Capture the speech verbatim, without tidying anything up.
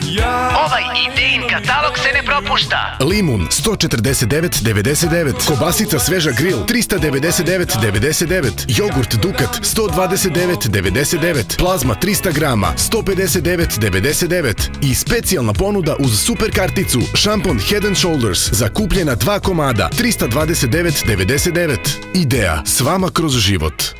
Ovaj Idein katalog se ne propušta. Limun sto četrdeset devet devedeset devet, kobasica sveža grill trista devedeset devet devedeset devet, jogurt Dukat sto dvadeset devet devedeset devet, plazma trista grama sto pedeset devet devedeset devet i specijalna ponuda uz super karticu šampon Head and Shoulders za kupljena dva komada trista dvadeset devet devedeset devet. Idea, s vama kroz život.